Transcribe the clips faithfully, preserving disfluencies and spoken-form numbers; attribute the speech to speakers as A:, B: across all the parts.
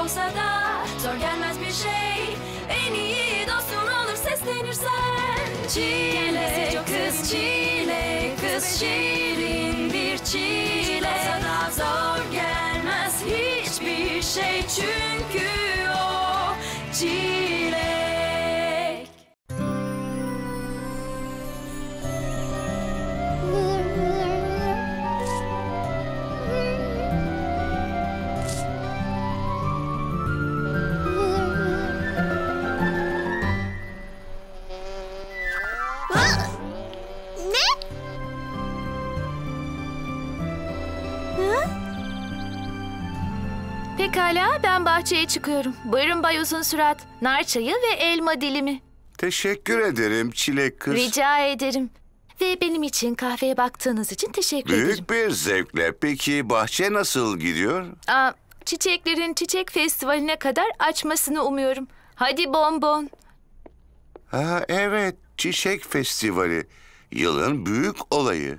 A: olsa da zor gelmez bir şey. En iyi dostun olur seslenirsen. Çile kız, çile kız, şirin bir çile. Olsa da zor gelmez hiçbir şey, çünkü o çilek.
B: Pekala, ben bahçeye çıkıyorum. Buyurun Bay Uzun Surat. Nar çayı ve elma dilimi.
C: Teşekkür ederim çilek kız.
B: Rica ederim. Ve benim için kahveye baktığınız için teşekkür ederim.
C: Büyük bir zevkle. Peki bahçe nasıl gidiyor?
B: Aa, çiçeklerin çiçek festivaline kadar açmasını umuyorum. Hadi bonbon.
C: Ha, evet, çiçek festivali. Yılın büyük olayı.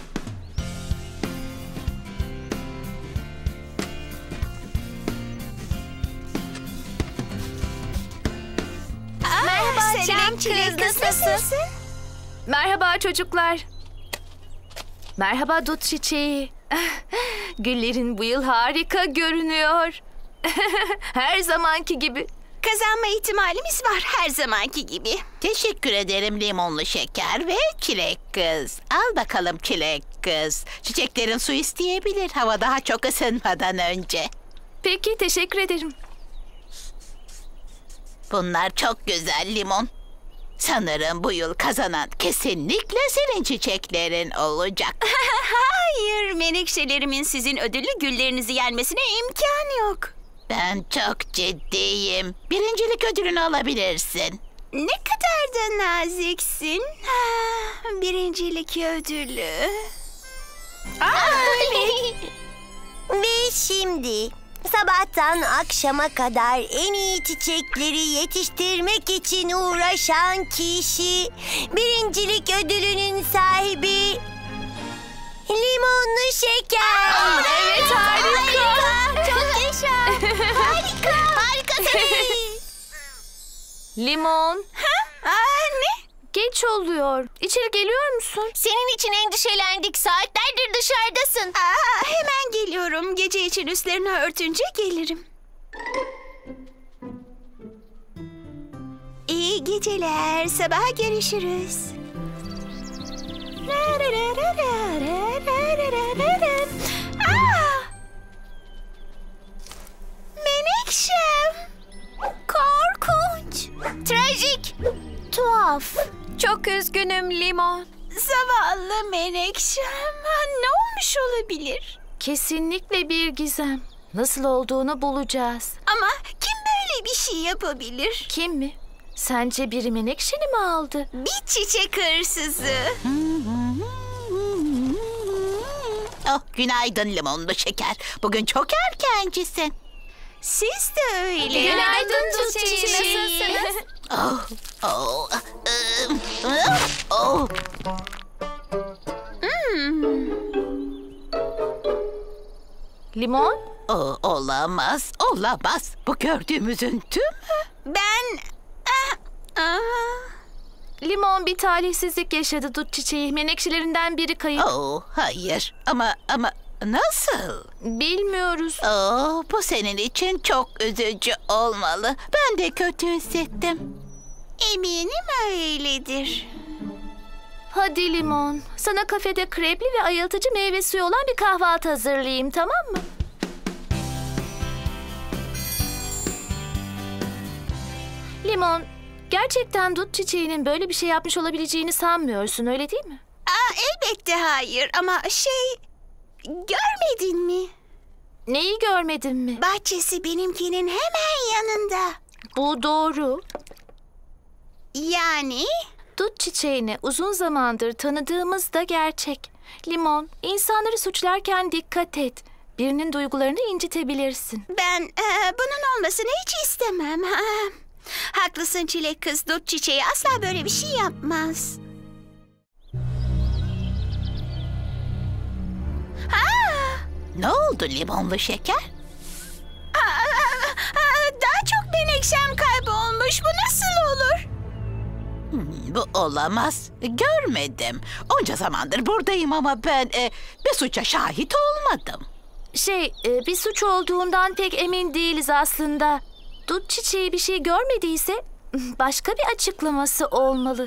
B: Merhaba
D: selam Çilek kız, nasılsın?
B: Merhaba çocuklar. Merhaba dut çiçeği. Güllerin bu yıl harika görünüyor. Her zamanki gibi.
D: Kazanma ihtimalimiz var her zamanki gibi.
E: Teşekkür ederim limonlu şeker ve çilek kız. Al bakalım çilek kız. Çiçeklerin su isteyebilir hava daha çok ısınmadan önce.
B: Peki, teşekkür ederim.
E: Bunlar çok güzel limon. Sanırım bu yıl kazanan kesinlikle senin çiçeklerin olacak.
D: Hayır, menekşelerimin sizin ödüllü güllerinizi yenmesine imkan yok.
E: Ben çok ciddiyim. Birincilik ödülünü alabilirsin.
D: Ne kadar da naziksin. Ha, birincilik ödülü.
F: Ve şimdi sabahtan akşama kadar en iyi çiçekleri yetiştirmek için uğraşan kişi, birincilik ödülünün sahibi limonlu şeker.
B: Aa, evet, harika.
F: Harika. Çok yaşa. Harika. Harikasın.
B: Limon,
D: Aa, ne?
B: geç oluyor. İçeri geliyor musun?
F: Senin için endişelendik. Saatlerdir dışarıdasın.
D: Aa, hemen geliyorum. Gece için üstlerini örtünce gelirim. İyi geceler. Sabah görüşürüz. Aa! Menekşem.
F: Korkunç. Trajik. Tuhaf.
B: Çok üzgünüm Limon.
D: Zavallı Menekşem. Ha, ne olmuş olabilir?
B: Kesinlikle bir gizem. Nasıl olduğunu bulacağız.
D: Ama kim böyle bir şey yapabilir?
B: Kim mi? Sence biri menekşeni mi aldı?
D: Bir çiçek hırsızı.
E: Oh, günaydın limonlu şeker. Bugün çok erkencisin.
D: Siz de öyle.
B: Günaydın dut çiçeği.
D: Nasılsınız?
E: Oh, oh, ım, oh.
B: Limon?
E: Oh, olamaz, olamaz. Bu gördüğümüzün tümü.
D: Ben... Ah, ah.
B: Limon bir talihsizlik yaşadı dut çiçeği. Menekşelerinden biri kayıp.
E: Oh, hayır. Ama ama nasıl?
B: Bilmiyoruz.
E: Oh, bu senin için çok üzücü olmalı. Ben de kötü hissettim.
D: Eminim öyledir.
B: Hadi Limon. Sana kafede krepli ve ayıltıcı meyve suyu olan bir kahvaltı hazırlayayım, tamam mı? Limon, gerçekten dut çiçeğinin böyle bir şey yapmış olabileceğini sanmıyorsun, öyle değil mi?
D: Aa, elbette hayır ama şey... Görmedin mi?
B: Neyi görmedin mi?
D: Bahçesi benimkinin hemen yanında.
B: Bu doğru.
D: Yani...
B: Dut çiçeğini uzun zamandır tanıdığımız da gerçek. Limon, insanları suçlarken dikkat et. Birinin duygularını incitebilirsin.
D: Ben e, bunun olmasını hiç istemem. Ha. Haklısın çilek kız, dut çiçeği asla böyle bir şey yapmaz. Ha!
E: Ne oldu limonlu şeker?
D: Aa, aa, olmuş. Bu nasıl olur?
E: Hmm, bu olamaz. Görmedim. Onca zamandır buradayım ama ben e, bir suça şahit olmadım.
B: Şey, e, bir suç olduğundan pek emin değiliz aslında. Dut çiçeği bir şey görmediyse başka bir açıklaması olmalı.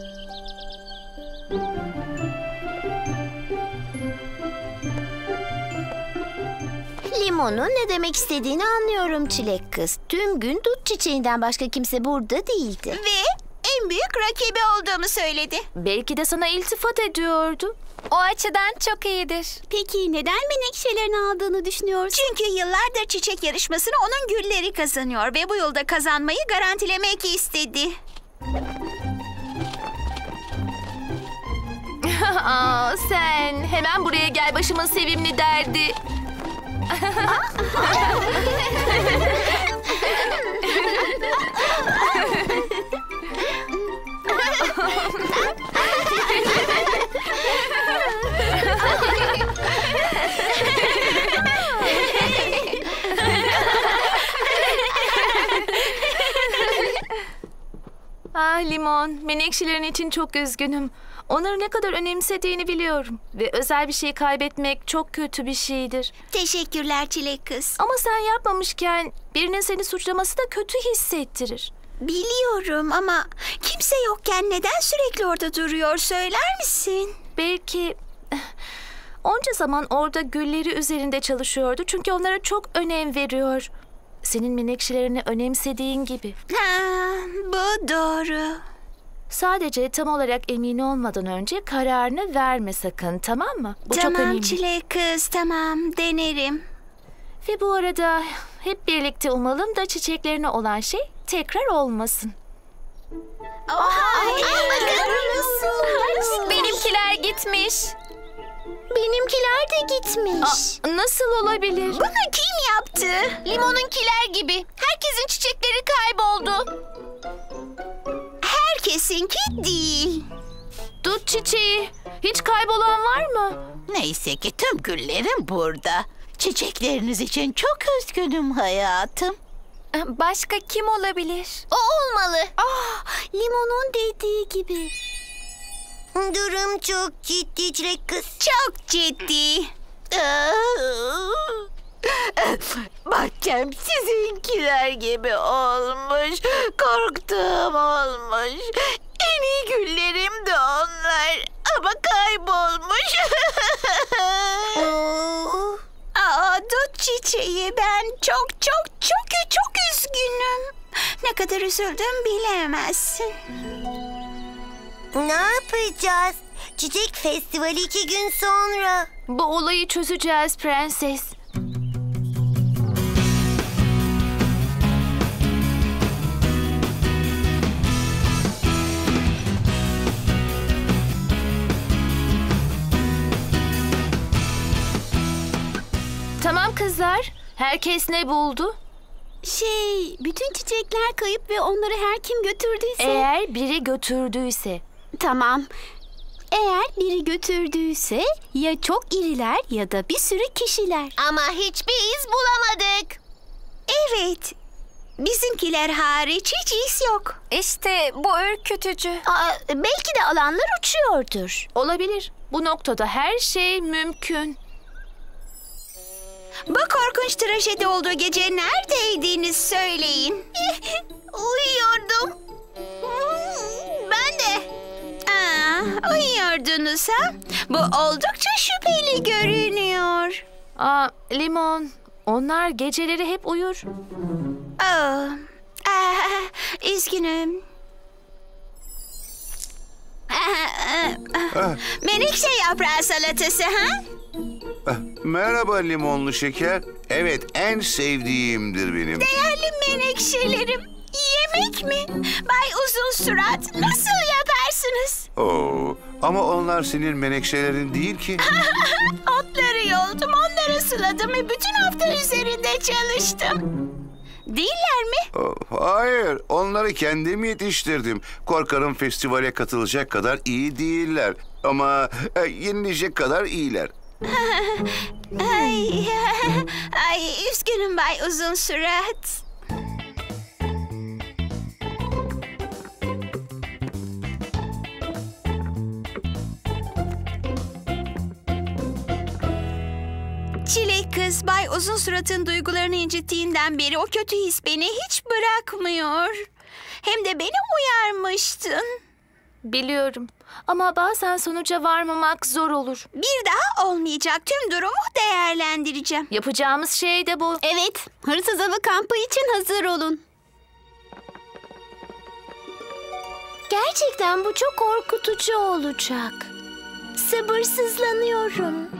F: Limon'un ne demek istediğini anlıyorum Çilek kız. Tüm gün dut çiçeğinden başka kimse burada değildi.
D: Ve en büyük rakibi olduğumu söyledi.
B: Belki de sana iltifat ediyordu.
A: O açıdan çok iyidir.
D: Peki neden menekşelerini aldığını düşünüyorsun? Çünkü yıllardır çiçek yarışmasını onun gülleri kazanıyor ve bu yılda kazanmayı garantilemek istedi.
B: Aa, sen hemen buraya gel, başımın sevimli derdi. Ah Limon, menekşelerin için çok üzgünüm. Onları ne kadar önemsediğini biliyorum. Ve özel bir şey kaybetmek çok kötü bir şeydir.
D: Teşekkürler Çilek kız.
B: Ama sen yapmamışken birinin seni suçlaması da kötü hissettirir.
D: Biliyorum ama kimse yokken neden sürekli orada duruyor söyler misin?
B: Belki onca zaman orada gülleri üzerinde çalışıyordu. Çünkü onlara çok önem veriyor. Senin menekşelerini önemsediğin gibi.
D: Ha, bu doğru.
B: Sadece tam olarak emin olmadan önce kararını verme sakın, tamam mı? Bu çok
D: Tamam
B: önemli.
D: Çilek kız, tamam denerim.
B: Ve bu arada hep birlikte umalım da çiçeklerine olan şey tekrar olmasın.
D: Ay,
A: Benimkiler gitmiş.
F: Benimkiler de gitmiş.
B: Aa, nasıl olabilir?
D: bunu kim yaptı?
A: Limon'unkiler gibi. Herkesin çiçekleri kayboldu.
D: Herkesinki değil.
B: Dut çiçeği. Hiç kaybolan var mı?
E: Neyse ki tüm güllerim burada. Çiçekleriniz için çok üzgünüm hayatım.
A: Başka kim olabilir? O olmalı.
F: Ah, Limon'un dediği gibi. Durum çok ciddi Çilek kız.
D: Çok ciddi.
E: Bahçem sizinkiler gibi olmuş. Korktuğum olmuş. En iyi güllerim de onlar. Ama kaybolmuş.
D: Aa, dut çiçeği, ben çok çok çok çok üzgünüm. Ne kadar üzüldüm bilemezsin.
F: Ne yapacağız? Çiçek festivali iki gün sonra.
B: Bu olayı çözeceğiz prenses. Tamam kızlar. Herkes ne buldu?
D: Şey, bütün çiçekler kayıp ve onları her kim götürdüyse...
B: Eğer biri götürdüyse.
D: Tamam. Eğer biri götürdüyse ya çok iriler ya da bir sürü kişiler.
F: Ama hiçbir iz bulamadık.
D: Evet. Bizimkiler hariç hiç iz yok.
A: İşte bu ürkütücü.
F: Aa, belki de alanlar uçuyordur.
B: Olabilir. Bu noktada her şey mümkün.
D: Bu korkunç trajedi olduğu gece neredeydiniz söyleyin.
F: Uyuyordum. Ben de.
D: Aa, uyuyordunuz ha? Bu oldukça şüpheli görünüyor.
B: Aa, Limon. Onlar geceleri hep uyur.
D: Aa, aa, üzgünüm. Menekşe yaprağı salatası ha?
C: Ah, merhaba limonlu şeker. Evet, en sevdiğimdir benim.
D: Değerli menekşelerim. Yemek mi? Bay Uzun Surat, nasıl yaparsınız?
C: Oo, ama onlar senin menekşelerin değil ki.
D: Otları yoldum, onları suladım ve bütün hafta üzerinde çalıştım. Değiller mi?
C: Oh, hayır, onları kendim yetiştirdim. Korkarım festivale katılacak kadar iyi değiller. Ama e, yenilecek kadar iyiler.
D: Ay, ay üzgünüm Bay Uzun Surat. kız, Bay Uzun Surat'ın duygularını incittiğinden beri o kötü his beni hiç bırakmıyor. Hem de beni uyarmıştın.
B: Biliyorum ama bazen sonuca varmamak zor olur.
D: Bir daha olmayacak. Tüm durumu değerlendireceğim.
B: Yapacağımız şey de bu.
F: Evet, hırsız avı kampı için hazır olun. Gerçekten bu çok korkutucu olacak. Sabırsızlanıyorum.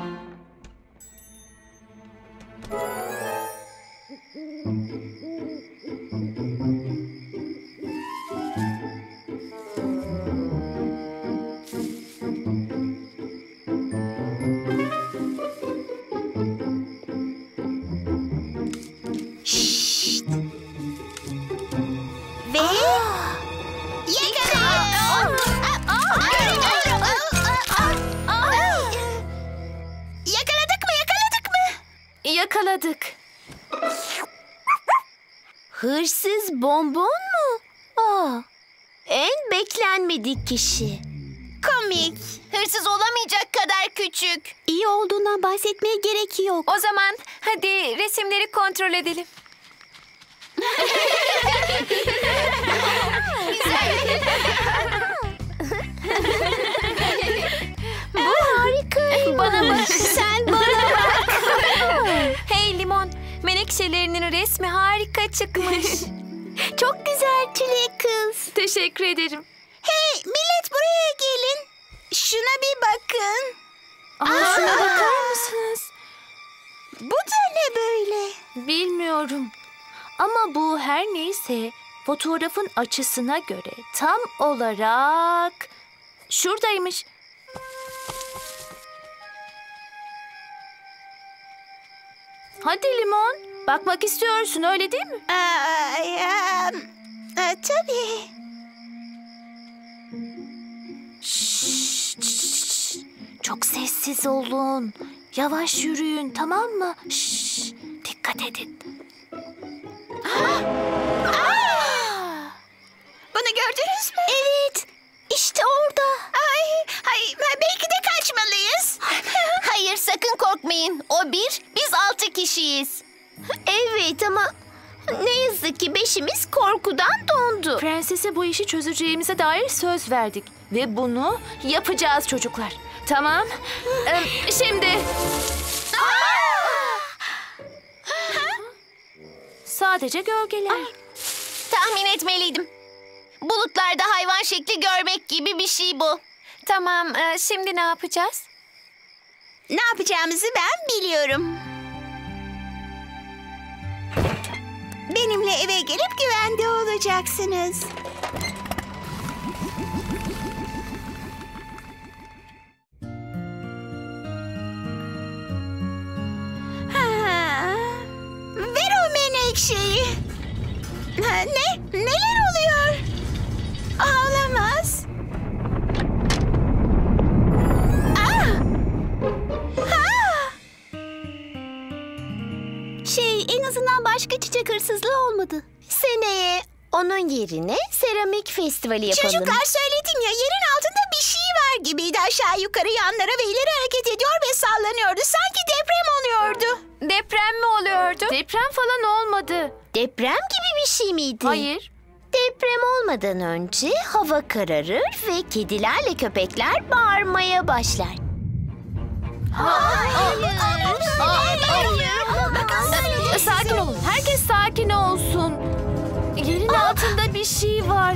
D: Ve... Yakaladık mı, yakaladık mı?
B: Yakaladık.
F: Hırsız bonbon mu? Aa, en beklenmedik kişi.
D: Komik.
F: Hırsız olamayacak kadar küçük. İyi olduğundan bahsetmeye gerek yok.
A: O zaman hadi resimleri kontrol edelim.
F: Bu harika. Bana bak. Sen bana bak.
A: Hey Limon, menekşelerinin resmi harika çıkmış.
F: Çok güzel Çilek kız.
B: Teşekkür ederim.
D: Hey millet, buraya gelin. Şuna bir bakın.
B: Aa, şuna bakar mısınız?
D: Bu da ne böyle?
B: Bilmiyorum. Ama bu her neyse fotoğrafın açısına göre tam olarak şuradaymış. Hadi Limon, bakmak istiyorsun öyle değil mi?
D: Aa, ya, e, tabii.
B: Şşş, şşş. Çok sessiz olun. Yavaş yürüyün, tamam mı? Şşş, dikkat edin.
D: Bunu gördünüz mü?
F: Evet. İşte orada.
D: Ay, ay, belki de kaçmalıyız.
F: Hayır, sakın korkmayın. O bir, biz altı kişiyiz. Evet ama ne yazık ki beşimiz korkudan dondu.
B: Prensese bu işi çözeceğimize dair söz verdik. Ve bunu yapacağız çocuklar. Tamam. Ee, şimdi... Sadece gölgeler.
F: Tahmin etmeliydim. Bulutlarda hayvan şekli görmek gibi bir şey bu.
A: Tamam, e, şimdi ne yapacağız?
D: Ne yapacağımızı ben biliyorum. Benimle eve gelip güvende olacaksınız. Ha, ver o menekşeyi. Ha, ne? Neler oluyor? Ağlamaz. Ah! Ha!
F: Şey, en azından başka çiçek hırsızlığı olmadı. Seneye onun yerine seramik festivali yapalım.
D: Çocuklar, söyledim ya, yerin altında bir şey var gibiydi. Aşağı yukarı, yanlara ve ileri hareket ediyor ve sallanıyordu. Sanki deprem oluyordu.
A: Deprem mi oluyordu?
B: Deprem falan olmadı.
F: Deprem gibi bir şey miydi?
B: Hayır.
F: Deprem olmadan önce hava kararır ve kedilerle köpekler bağırmaya başlar.
B: Sakin olun. Herkes sakin olsun. Yerin altında bir şey var.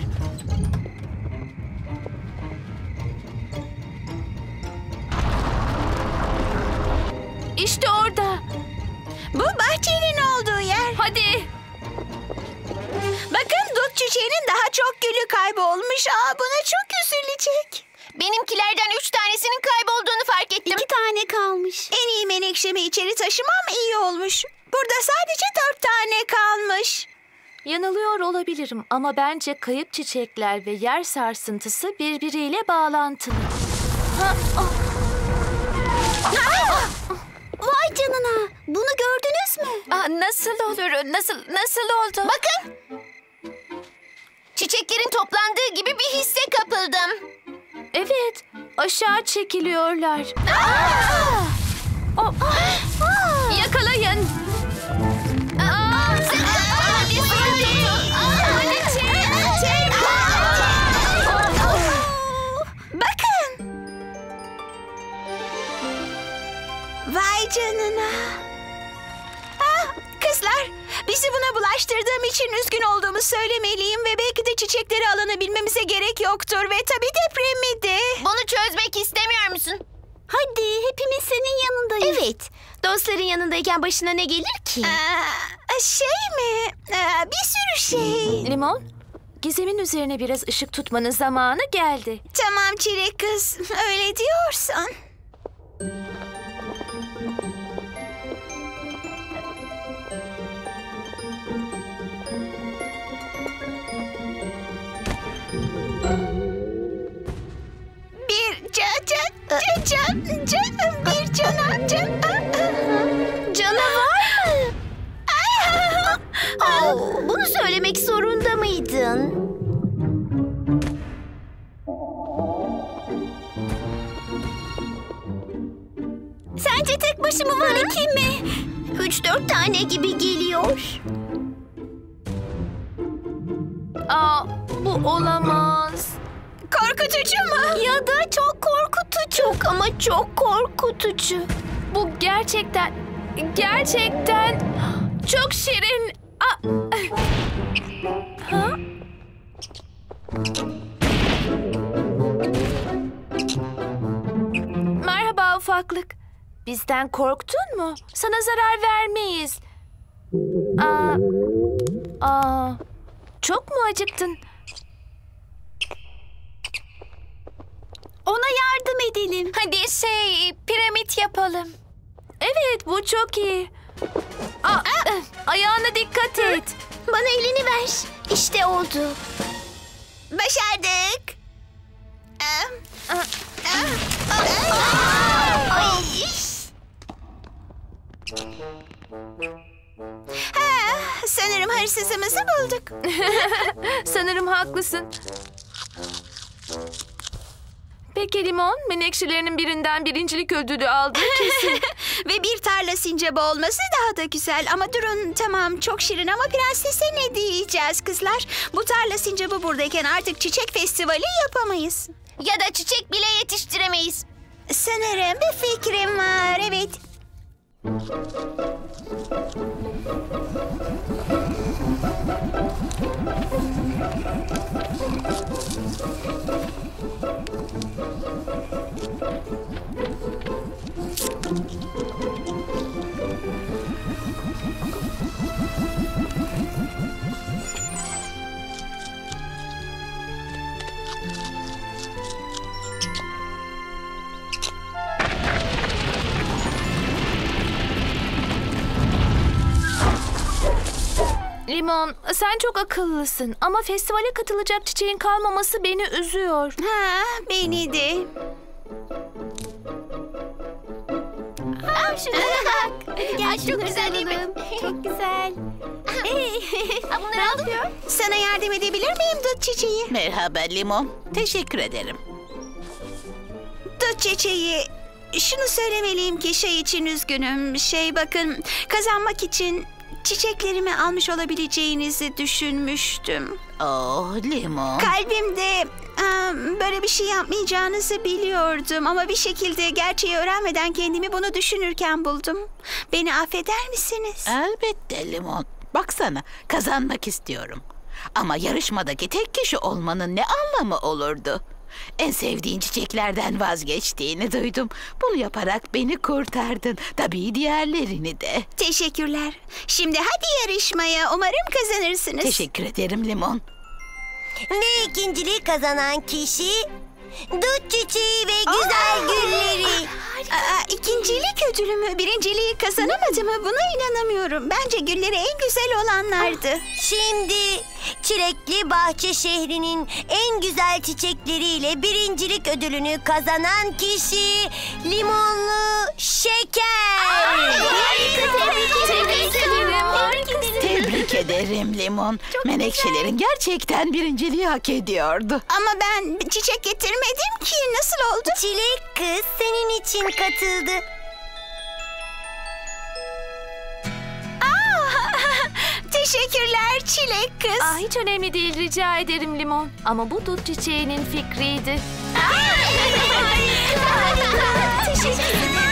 B: İşte orada.
D: Bu bahçenin olduğu yer.
B: Hadi.
D: Bakın, dut çiçeğinin daha çok gülü kaybolmuş. Aa, buna çok üzülecek.
F: Benimkilerden üç tanesinin kaybolduğunu fark ettim. İki tane kalmış.
D: En iyi menekşemi içeri taşımam iyi olmuş. Burada sadece dört tane kalmış.
B: Yanılıyor olabilirim ama bence kayıp çiçekler ve yer sarsıntısı birbiriyle bağlantılı. Ha, ah.
F: Vay canına. Bunu gördünüz mü?
A: Aa, nasıl olur? Nasıl nasıl oldu?
F: Bakın. Çiçeklerin toplandığı gibi bir hisse kapıldım.
B: Evet, aşağı çekiliyorlar. Oh. Yakalayın. Aa,
F: Hadi hadi. Hadi çek. Çek.
D: Bakın. Vay canına. Ah, kızlar, bizi buna bulaştırdığım için üzgün olduğumu söylemeliyim ve belki de çiçekleri alanabilmemize gerek yoktur ve tabii depremi de.
F: Bunu çözmek istemiyor musun?
D: Hadi, hepimiz senin yanındayız.
F: Evet. Dostların yanındayken başına ne gelir ki?
D: Aa, şey mi? Aa, bir sürü şey.
B: Limon, Gizem'in üzerine biraz ışık tutmanın zamanı geldi.
D: Tamam Çilek kız, öyle diyorsan. Bir can can can can can bir cana can.
F: Canavar mı? Aa, bunu söylemek zorunda mıydın? Sence tek başıma var iki mi? Üç dört tane gibi geliyor.
B: Aa, bu olamaz.
D: Korkutucu mu?
F: Ya da çok korkutucu. Çok ama çok korkutucu.
B: Bu gerçekten, gerçekten çok şirin. Aa, ha? Merhaba ufaklık. Bizden korktun mu? Sana zarar vermeyiz. Aa, aa, çok mu acıktın?
D: Ona yardım edelim.
B: Hadi şey, piramit yapalım. Evet, bu çok iyi. Aa, ayağına dikkat et.
F: Bana elini ver. İşte oldu.
D: Başardık.
F: Ay.
D: Ha, sanırım hırsızımızı bulduk.
B: Sanırım haklısın. Peki Limon, menekşelerinin birinden birincilik ödülü aldı kesin.
D: Ve bir tarla sincabı olması daha da güzel. Ama durun, tamam çok şirin ama prensese ne diyeceğiz kızlar? Bu tarla sincabı buradayken artık çiçek festivali yapamayız.
F: Ya da çiçek bile yetiştiremeyiz.
D: Sanırım bir fikrim var, evet.
B: Limon, sen çok akıllısın ama festivale katılacak çiçeğin kalmaması beni üzüyor.
D: Ha, beni de.
F: Aa, şunlara bak. Gel çok güzel değil mi? Çok güzel. Aa, bunları ne yapıyor?
D: Sana yardım edebilir miyim dut çiçeği?
E: Merhaba Limon. Teşekkür ederim.
D: Dut çiçeği, şunu söylemeliyim ki şey için üzgünüm. Şey bakın, kazanmak için çiçeklerimi almış olabileceğinizi düşünmüştüm.
E: Oh Limon.
D: Kalbimde aa, böyle bir şey yapmayacağınızı biliyordum. Ama bir şekilde gerçeği öğrenmeden kendimi bunu düşünürken buldum. Beni affeder misiniz?
E: Elbette Limon. Baksana, kazanmak istiyorum. Ama yarışmadaki tek kişi olmanın ne anlamı olurdu? En sevdiğin çiçeklerden vazgeçtiğini duydum. Bunu yaparak beni kurtardın. Tabii diğerlerini de.
D: Teşekkürler. Şimdi hadi yarışmaya. Umarım kazanırsınız.
E: Teşekkür ederim Limon.
F: Ve ikinciliği kazanan kişi dut çiçeği ve güzel gülleri.
D: Aa, ikincilik ödülümü, birinciliği kazanamadı mı? Buna inanamıyorum. Bence gülleri en güzel olanlardı.
F: Şimdi Çilekli Bahçe şehrinin en güzel çiçekleriyle birincilik ödülünü kazanan kişi Limonlu Şeker.
B: Tebrik ederim.
E: Tebrik ederim Limon. Menekşelerin gerçekten birinciliği hak ediyordu.
D: Ama ben çiçek getirmedim ki. Nasıl oldu?
F: Çilek kız senin için katıldı.
D: Teşekkürler çilek kız.
B: Aa, hiç önemli değil, rica ederim Limon. Ama bu dut çiçeğinin fikriydi.
D: Teşekkür ederim.